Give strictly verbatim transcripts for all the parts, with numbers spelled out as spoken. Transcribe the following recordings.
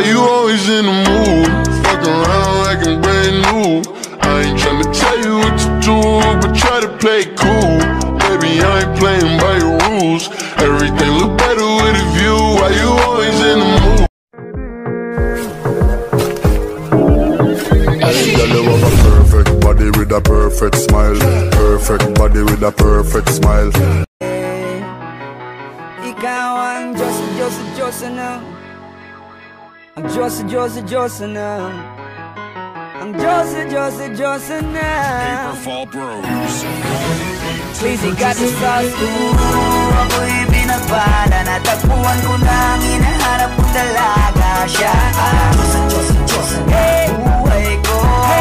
you always in the mood? Fuck around like I'm brand new. I ain't tryna tell you what to do, but try to play it cool. Baby, I ain't playing by your rules. Everything look better with a view. Why you always in the mood? Girl, you have a perfect body with a perfect smile. Perfect body with a perfect smile. Ikaw ang Diyos, Diyos, Diyos na. Ang Diyos, Diyos, Diyos na. Ang Diyos, Diyos, Diyos na. Paperfall Bros. Please, got the sauce. Ako'y pinagpala. Natagpuan ko na ang hinahanap ko talaga siya. Diyos, Diyos, Diyos na. Buhay ko.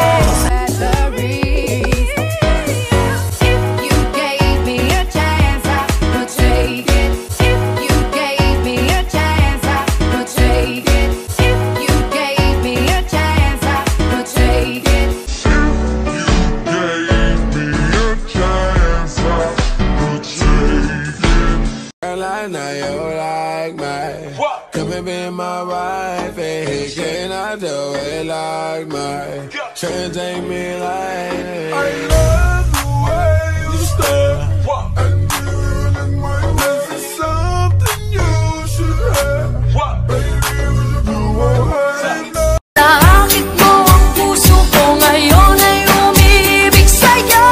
I know you like me. Come and be my wife, and can I do it like me? Try and take me like I love the way you stare, and doing my best is something you should have. Baby, you won't hurt. Naakit mo ang puso ko ngayon ay umibig sa'yo.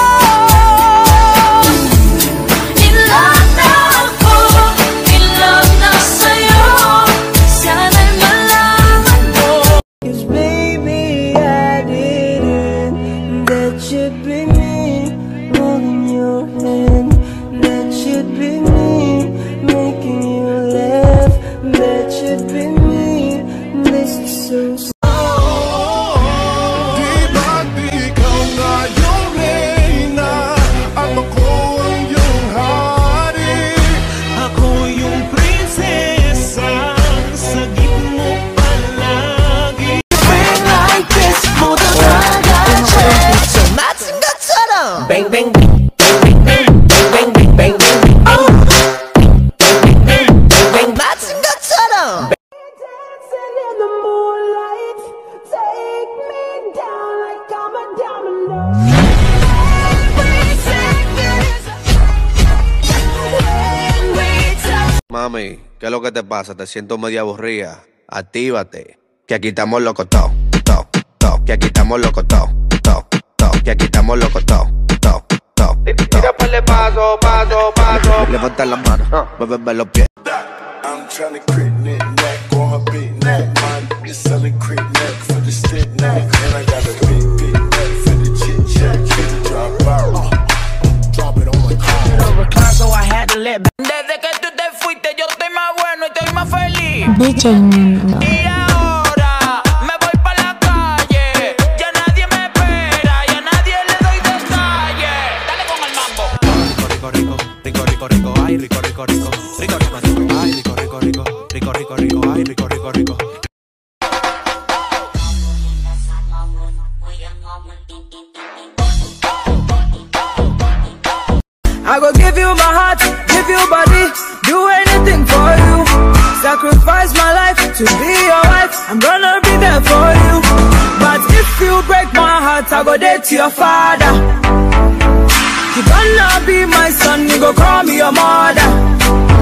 Bang bang bang bang bang bang bang bang bang bang bang 맞은 것처럼. Dancing in the moonlight, take me down like I'm a domino. Every second is when we touch. Mami, ¿qué es lo que te pasa? Te siento media aburrida. Actívate, que aquí estamos locos todos, todos, todos, que aquí estamos locos todos, todos, todos, que aquí estamos locos todos. Tira para paso, paso, paso. Levanta las manos, muéveme los pies. I'm tryna crit knit neck on her big neck. My nigga selling crit neck for the stick neck. And I got a big, big neck for the chit chat. Drop out, uh, drop it on my car. Recline, so I had to let. Desde que tú te fuiste, yo estoy más bueno y estoy más feliz. D J Nando. Y ahora me voy pa' la calle. Ya nadie me espera, ya nadie le doy detalles. Dale con el mambo. Rico, rico, rico, rico, rico, ay, rico, rico, rico, rico, rico, rico, ay, rico, rico, rico, rico, rico, rico, ay, rico, rico, rico. I go give you my heart, give you body, do anything for you. Sacrifice my life to be your wife, I'm gonna be there for you. But if you break my heart, I go date your father. You gonna be my son, you go call me your mother.